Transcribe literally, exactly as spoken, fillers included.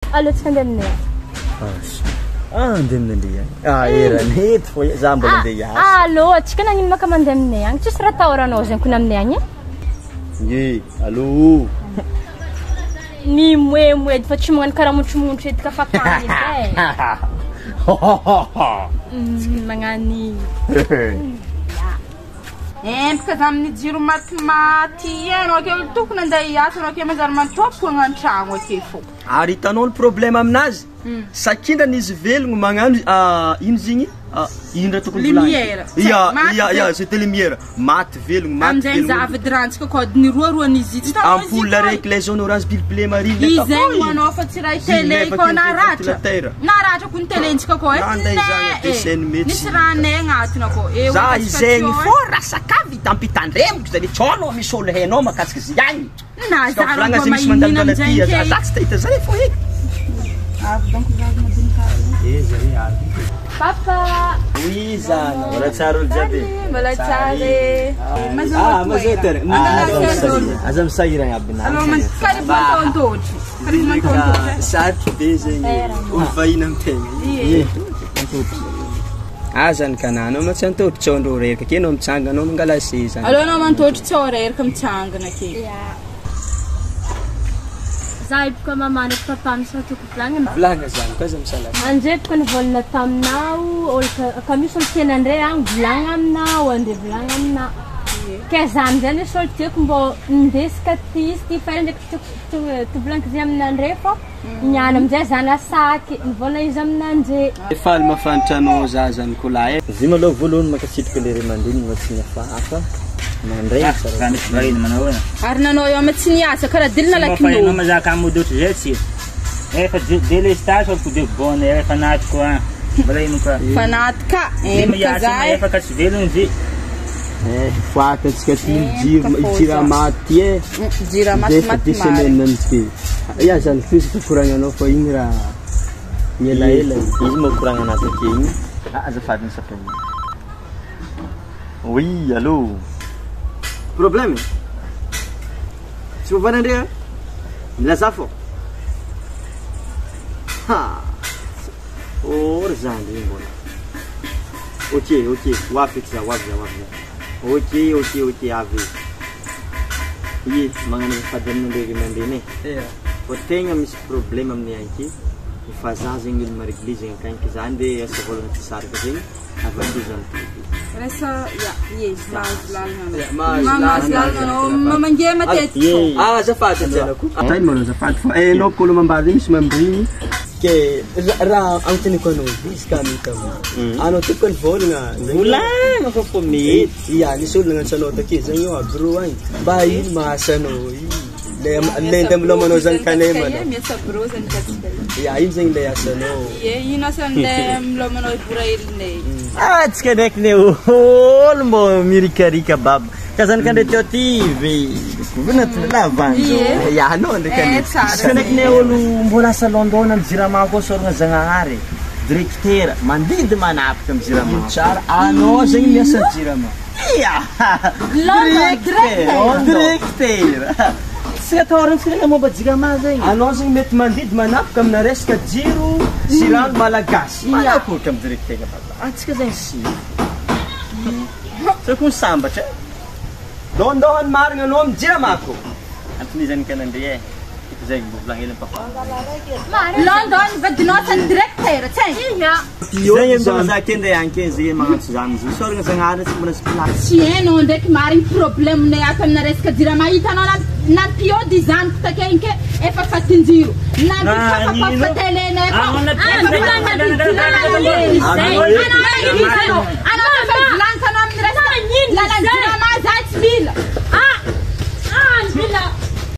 Alô tsika aminay. Ah, andeha aminay. Ah, erany eto fô za mbola andeha hiasa. Alô, atsika nagnino maka mandeha aminay agny? Tsisy raha atahoranao zegny kony aminay agny? Ye, alô. Ni moemoedy fa tsy magnano karaha montromontro edy ka fakany edy e. Magnani. Empaka za amin'ny jiro matimaty anao akeo tokony andeha hiasa anao akeo manjary mantopo agnan-tragno akeo fô. Ary hitanao ny problème aminazy sakindrany izy velogno magnano ino zigny indra tokony lumière ya ya ya c'était lumière maty velogno maty velogno amzay zavady rantsika kodiny roa roa nizy izy ampoule araiky les jaune orange bleu bleu marine izy manao fa tsy raha télé ko naratra naratra ko ny téléntsika ko e nisy raha anay agnatiny ako eo za izegny fô rasakavy tampitandremoko zany tsôno misy olo hainao makasika zigny na za raha mahinina amizay ke za tsy tahita zay fô heky avy donc za madinika e zay avy Papa. Oui, Zana. Mbola tsara olo jiaby. Mbola tsara. Ah, mas outra. Aza misahirana aby na. Alô, mas karibu tontoji. Karibu tontoji. Sato be zegny. Olo vahiny amin'ny tegna. Ie. Ah, zany kana anao ma tsy antotry tsôndro reraka ke anao mitsangana anao mangala seza. Alô, anao mantotry tsô reraka mitsangana ke. Zay ko mamana ko papa sa to planga. Planga zany koza misala. Anjet ko volna tamnao ol ka misy ol tenandre ang blanga amnao ande blanga amna. Ke zan zany sol tek mbo ndeska tis ti fere to to blank zam nandre fo. Nyana amjay zana saky volna izam nanje. Efa mafantranao za zany ko lae. Zima lo volohany makasitrika le re mandiny matsiny afa Mandray Kan isbarin manao na. Ary nanao eo amin'ny tsy niasa karaha dilina laky no. Fa mazaka modotry zay tsy. Efa délestage ko de bonne efa naty ko ah. Balay mo ka. Fanaty ka. Efa zay efa ka velon zi. Eh fatatsika ty jiro jiramaty e. Jiramaty maty mary. Ya zany fisika koragnanao fa igny raha ela ela izy mo koragna anazy ake igny. Ah azafady ny sapany. Oui, allô. Problème? Si vous venez de la Zafo. Ha. Oh, Zandi. Ok, ok. Wafik ça, wafik, wafik. Ok, ok, ok, ave. Oui, mangana fadel no regi mandene. Yeah. Fo tegna misy problème amin'ny anki. Fa za zegny olo mari église ankanky zany de asa volana tsy saraka zegny avake zany. Resa ya, yes, mas lalana. Mamangea matety. Ah, azafady anjanako. Atay mo azafady fa eh no kolo mambary misy mambriny ke raha antony ko no bis kami kama. Ano tukon volna. Volana fa po mety. Ya, nisy olona ngantsano take zany io abro agny. Ba ino mahasano le le ndemlo mano zany kanema. Ya, miasa bro zany katsika. Ya, ino zany le asano. Ye, ino asande mlo mano bura ilne. Ah, tsika ndraiky ne olo mbo mirikarika baba. Kazany kandre teo ty ve vona lavanjo. Ya, anao ndraiky ne. Tsika ndraiky ne olo mbola salondona amin'ny jirama ko sorogna Zagnahary. Directeur mandidy manapaka amin'ny jirama. Tsara, anao zegny miasa jirama. Ya. Directeur. Directeur. Setoran sila mo ba jirama zegny? Anao zegny mety mandidy manapaka amina resaka jiro sy rano malagasy. Manakotra amin'ny directeur baba. Atsika zegny si. So kung sambatra. Doon-doon marang ano ang jiramako. At nizan ka nandiye. Ito zegny bublang ilang papa. London vadinot ang director. Iya. Zegny ang mga sa akin dayan kin sige mga tsuzamu. Sorry nga sa ngaran sa muna sa pala. Sieno ndek maring problem na yakam na reska jirama itano na na pio design takenke e fa fatinziro. Na fa fa fatele na fa. Ah,